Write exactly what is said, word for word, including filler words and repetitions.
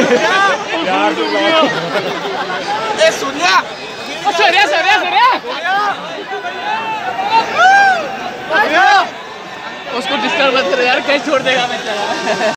यार तू ए सूर्या सूर्या सूर्या सूर्या उसको डिस्टर्ब मत करो यार, कैसे छोड़ देगा मैं।